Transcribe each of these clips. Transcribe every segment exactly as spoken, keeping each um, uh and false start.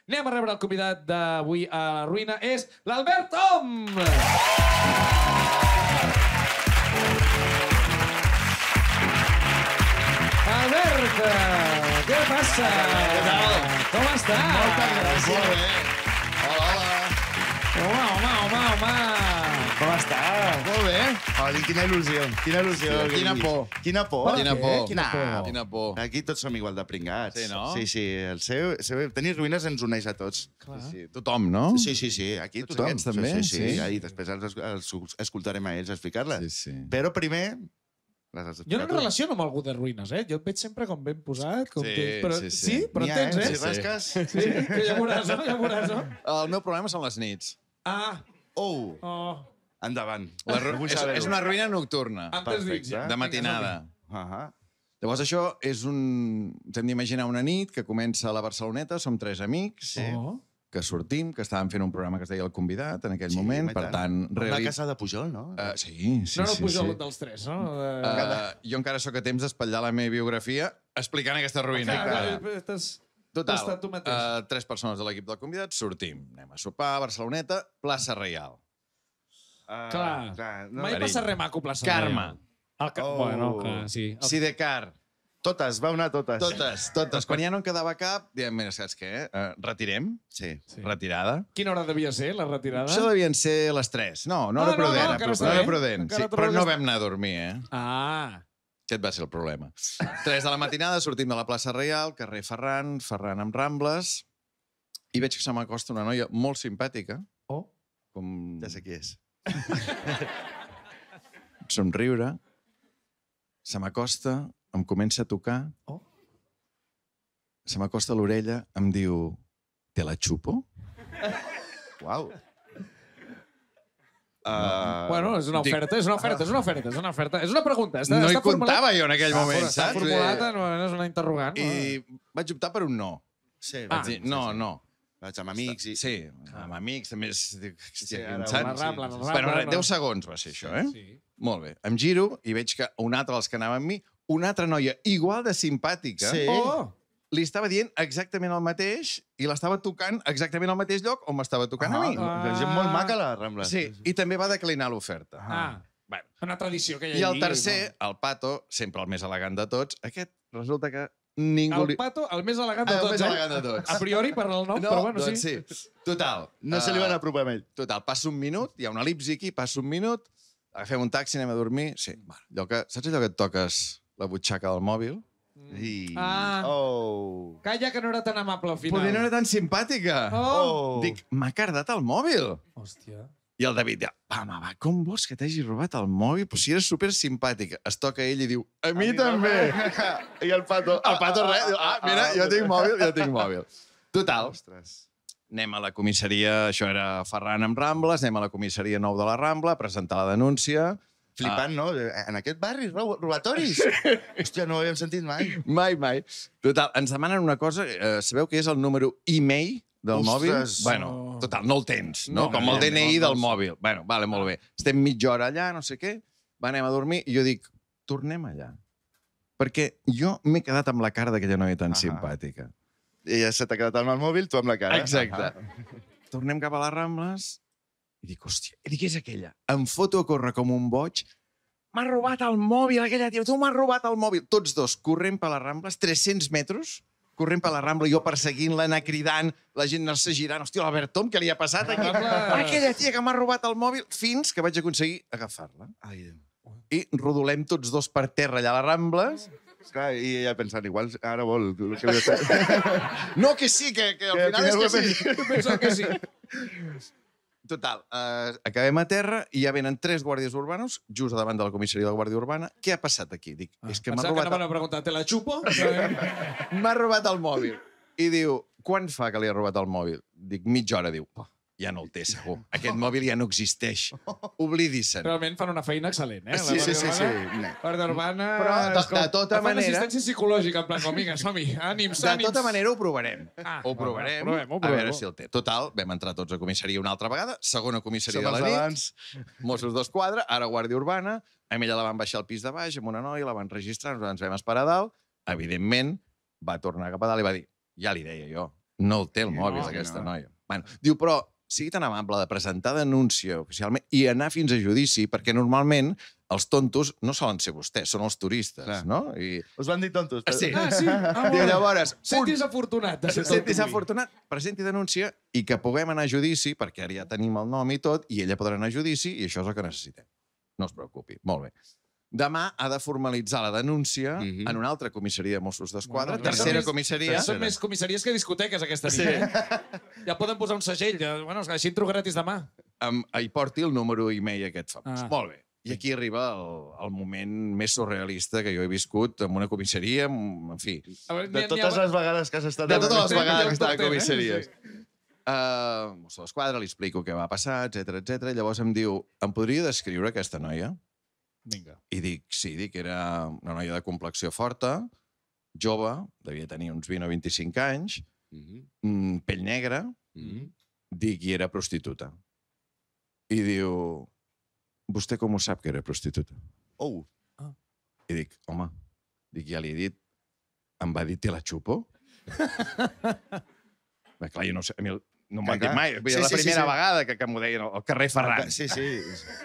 Anem a rebre el convidat d'avui a la ruïna. És l'Albert Om! Albert, què passa? Què tal? Com estàs? Moltes gràcies. Molt bé. Hola, hola. Home, home, home, home. Com estàs? Molt bé. Oli, quina il·lusió, quina il·lusió. Sí, quina por. Quina por. Quina què? por. Quina por? Nah, Quina por. Aquí tots som igual de pringats. Sí, no? Sí, sí. El seu, seu, tenir ruïnes ens uneix a tots. Clar. Sí, tothom, no? Sí, sí, sí. Aquí Tots tothom. aquests també? Sí, sí, sí. Sí? I després els, els escoltarem a ells explicar-les. Sí, sí. Però primer... Les has Jo no d'explicar em tu. relaciono amb algú de ruïnes, eh? Jo et veig sempre com ben posat. Com Sí, tens... Però... sí, sí. sí, però N'hi en ha, tens, eh? eh? Si rasques... Sí, que ja veuràs, no? Ja veuràs, no? El meu problema són les nits. Ah, Oh, oh. endavant. La ru Vull és, saber-ho. és una ruïna nocturna, Antes Perfecte. dic. de matinada. Ahà. Llavors això és un... Ens hem d'imaginar una nit que comença a la Barceloneta, som tres amics, Sí. Oh. que sortim, que estàvem fent un programa que es deia El Convidat en aquell Sí, moment, home, i per tant... La Reali... casa de Pujol, no? Uh, sí, sí, No era el sí. Pujol sí. dels tres, no? Uh, jo encara sóc a temps d'espatllar la meva biografia explicant aquesta ruïna. Clar, estàs... Total, Estàs tu mateix. uh, tres persones de l'equip del Convidat, sortim. Anem a sopar a Barceloneta, plaça Reial. Uh, Clar. clar no. Mai Perill. passa res maco, plaça. Carme. El ca... Oh. Bueno, clar, sí. El... Sidecar. Totes, va anar totes. Totes, totes. Quan ja no en quedava cap, diem, mira, saps què? Uh, retirem. Sí. Sí. Retirada. Quina hora devia ser, la retirada? Això devien ser les tres. No, no Ah, era no, prudent. no, encara no està era bé. prudent. Encara Sí, però trobes- no vam anar a dormir, eh? Ah. Aquest va ser el problema. tres de la matinada, sortim de la plaça Reial, carrer Ferran, Ferran amb Rambles, i veig que se m'acosta una noia molt simpàtica, Oh. com... Ja sé qui és. somriure, se m'acosta, em comença a tocar, Oh. se m'acosta a l'orella, em diu, te la xupo? Uau. Uh, Bueno, és una dic- oferta, és una oferta, és una oferta, és una oferta. És una pregunta. Està, No hi està formulat- comptava jo en aquell Ah, moment, però està saps? formulat, no és una interrogant. no? I vaig optar per un no. Sí, Ah. Vaig dir, no, no. Vaig amb amics i... Sí, amb amics, també és... dic, Sí, Hòstia, ara, saps? la Rambla, la Rambla, Bueno, res, no. deu segons va ser això, eh? Sí. Molt bé. Em giro i veig que un altre dels que anava amb mi, una altra noia igual de simpàtica, Sí. Oh! li estava dient exactament el mateix i l'estava tocant exactament al mateix lloc on m'estava tocant a mi. Ah, ah. Gent molt maca, la Rambla. Sí, i també va declinar l'oferta. Ah, Bueno. una tradició que hi ha I el allí, tercer, el Pato, sempre el més elegant de tots, aquest resulta que ningú... El Pato, el més elegant de El tots, més eh? elegant de tots. A priori, per el nom, No, però bueno, doncs sí. sí. Total. No se li van eh, apropar amb ell. Total, passa un minut, hi ha una elipsi aquí, passa un minut, agafem un taxi, anem a dormir. Sí, bueno, allò que, saps allò que et toques la butxaca del mòbil? I... Ah. Oh. Calla, que no era tan amable al final. Poder no era tan simpàtica. Oh! Oh. Dic, m'ha cardat el mòbil. Hòstia. I el David diu, va, home, va, com vols que t'hagi robat el mòbil? Però si eres super simpàtica. Es toca ell i diu, a mi, també. I el Pato... El Pato res, diu, ah, mira, jo tinc mòbil, jo tinc mòbil. Total, Ostres. anem a la comissaria, això era Ferran amb Rambles, anem a la comissaria nou de la Rambla a presentar la denúncia. Flipant, no? En aquest barri, rob robatoris. Hòstia, no ho havíem sentit mai. Mai, mai. Total, ens demanen una cosa, eh, sabeu què és el número e-mail del Ostres. mòbil? Bueno, total, no el tens, no? No, Com no, el D N I no, del no. mòbil. Bueno, vale, molt bé. Estem mitja hora allà, no sé què, va, anem a dormir, i jo dic, tornem allà. Perquè jo m'he quedat amb la cara d'aquella noia tan Ahà. simpàtica. I ja se t'ha quedat amb el mòbil, tu amb la cara. Exacte. Ah. Tornem cap a les Rambles i dic, hòstia, i dic, és aquella. Em foto a córrer com un boig. M'ha robat el mòbil, aquella tia. Tu m'has robat el mòbil. Tots dos corrent per les Rambles, tres-cents metres, corrent per la Rambla, jo perseguint-la, anar cridant, la gent anar-se girant. Hòstia, l'Albert Tom, què li ha passat aquí? Rambla- Aquella tia que m'ha robat el mòbil, fins que vaig aconseguir agafar-la. Ai, Déu. I rodolem tots dos per terra allà a les Rambles. Clar, i ella pensant, igual ara vol el que li ha fet. No, que sí, que, que al Que al final és final que ho he sí. Tu penses que sí. Total, eh, acabem a terra i ja venen tres guàrdies urbanos just davant de la comissaria de la Guàrdia Urbana. Què ha passat aquí? Dic, és que m'ha Pensava que robat, anaven a preguntar, te la xupo? el... m'ha robat el mòbil. I diu, quan fa que li ha robat el mòbil? Dic, mitja hora. Diu, oh, ja no el té, segur. Aquest mòbil ja no existeix. Oblidi-se'n. Realment fan una feina excel·lent, eh? Sí, sí, sí, sí. Guàrdia Urbana... Però, de- és com- de tota fan manera- assistència psicològica, en plan, com, vinga, som-hi, ànims, De ànims. tota manera ho provarem. Ah, ho provarem, ho provem, ho a provem. veure si el té. Total, vam entrar tots a comissaria una altra vegada, segona comissaria Som de els la nit, d'abans. Mossos d'Esquadra, ara Guàrdia Urbana, a ella la van baixar al pis de baix amb una noia, la van registrar, nosaltres ens vam esperar a dalt, evidentment, va tornar cap a dalt i va dir, ja li deia jo, No el té el mòbil, no, aquesta no. noia. Bueno, diu, però sigui tan amable de presentar denúncia oficialment i anar fins a judici, perquè normalment els tontos no solen ser vostès, són els turistes, Clar. no? I... Us van dir tontos. Ah, sí. Ah, sí? Ah, Diu, llavors, Sentis afortunat de ser tonto sentis avui. afortunat, presenti denúncia i que puguem anar a judici, perquè ara ja tenim el nom i tot, i ella podrà anar a judici i això és el que necessitem. No es preocupi. Molt bé. Demà ha de formalitzar la denúncia uh -huh. en una altra comissaria de Mossos d'Esquadra, Bueno, tercera són més- comissaria. Són més comissaries que discoteques aquesta nit, eh? Ja poden posar un segell. Ja, bueno, així entro gratis demà. Amb, hi porti el número e-mail aquest famós. Ah. Molt bé. I aquí arriba el, el moment més surrealista que jo he viscut en una comissaria, en, en fi. A veure, De n'hi ha- totes n'hi ha- les vegades que has estat... De totes les Top ten, vegades que top estava a ten, eh? comissaries. Sí. Uh, Mosso d'Esquadra, li explico què va passar, etc etc. Llavors em diu, em podria descriure aquesta noia? Vinga. I dic, sí, dic, era una noia de complexió forta, jove, devia tenir uns vint o vint-i-cinc anys, Mhm, mm, pell negra, mhm. dic, i era prostituta. I diu, vostè com ho sap que era prostituta? Oh, I dic, home, dic, ja li he dit, em va dir, te la xupo? Bé, clar, jo no sé, a mi el- no m'ho han dit Clar, mai. clar. Sí, Sí, la sí, sí, primera sí. vegada que, que m'ho deien al carrer Ferran. sí, sí.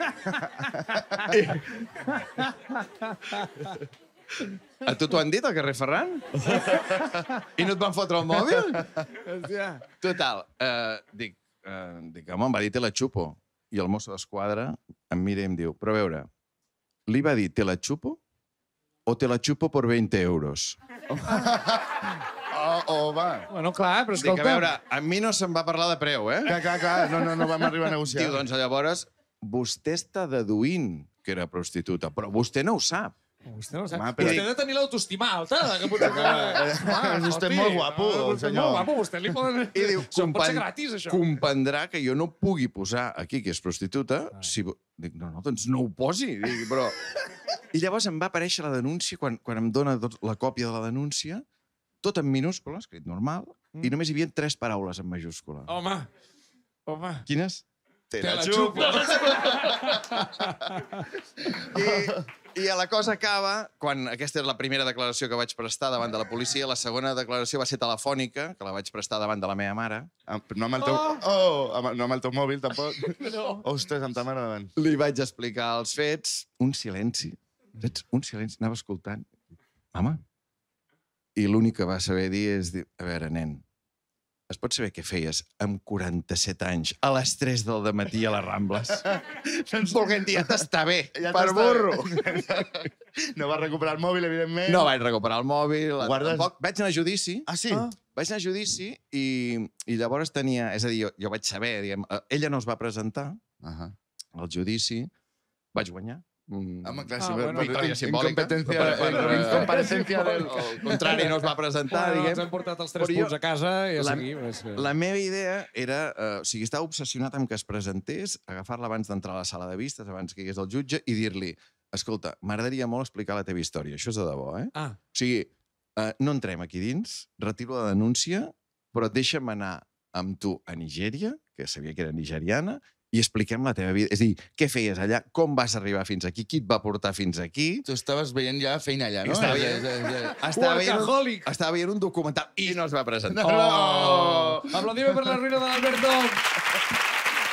A tu t'ho han dit, al carrer Ferran? I no et van fotre el mòbil? Hòstia. Total, eh, dic, eh, dic, home, em va dir, te la xupo. I el mosso d'Esquadra em mira i em diu, però a veure, li va dir, te la xupo o te la xupo por veinte euros? Oh, oh, va. Bueno, clar, però Dic, escolta... a veure, a mi no se'n va parlar de preu, eh? Clar, clar, clar. No, no, no vam arribar a negociar. Diu, doncs llavors, vostè està deduint que era prostituta, però vostè no ho sap. Vostè no ho sap. Home, però- Vostè ha de tenir l'autoestima alta. Que potser... Ah, vostè és molt guapo, Vostè és senyor. molt guapo, vostè li poden... I diu, Això pot ser compan- gratis, això. comprendrà que jo no pugui posar aquí que és prostituta. Si... vo- Dic, no, no, doncs no ho posi. Dic, però... I llavors em va aparèixer la denúncia, quan, quan em dona tot, la còpia de la denúncia, tot en minúscula, escrit normal, mm. i només hi havia tres paraules en majúscula. Home, home. Quines? Te Te la la xupo. I, I la cosa acaba quan aquesta és la primera declaració que vaig prestar davant de la policia. La segona declaració va ser telefònica, que la vaig prestar davant de la meva mare. Ah, No amb el teu... Oh, amb- no amb el teu mòbil, tampoc. No. Ostres, amb ta mare davant. Li vaig explicar els fets. Un silenci. Saps? Un silenci. Anava escoltant. Mama. I l'únic que va saber dir és dir, a veure, nen, es pot saber què feies amb quaranta-set anys a les tres del dematí a les Rambles? Volguem dir, ja t'està bé, Ja per t'està burro. bé. No va recuperar el mòbil, evidentment. No vaig recuperar el mòbil. Guardes- Tampoc. Vaig anar a judici. Ah, sí? Ah. Vaig anar a judici i, i llavors tenia... És a dir, jo, jo vaig saber, diguem, eh, ella no es va presentar Ahà. al judici, vaig guanyar. Mm. Home, clar, Ah, sí, bueno, per- victòria simbòlica. Incompetencia, Per- per- eh, incomparecencia del... Al contrari, no es va presentar, Bueno, ens diguem. hem portat els tres Però jo- punts a casa i a la- seguir. És que... La meva idea era... Eh, o sigui, estava obsessionat amb que es presentés, agafar-la abans d'entrar a la sala de vistes, abans que hi hagués el jutge, i dir-li, escolta, m'agradaria molt explicar la teva història. Això és de debò, eh? Ah, O sigui, eh, no entrem aquí dins, retiro la denúncia, però deixa'm anar amb tu a Nigèria, que sabia que era nigeriana, i expliquem la teva vida. És a dir, què feies allà, com vas arribar fins aquí, qui et va portar fins aquí. Tu estaves veient ja feina allà, no? Estava Ja- veient- ja- ja- Estava veient, un, Workaholic. estava veient un documental i no es va presentar. Oh! Aplaudime per la ruïna de l'Alberto.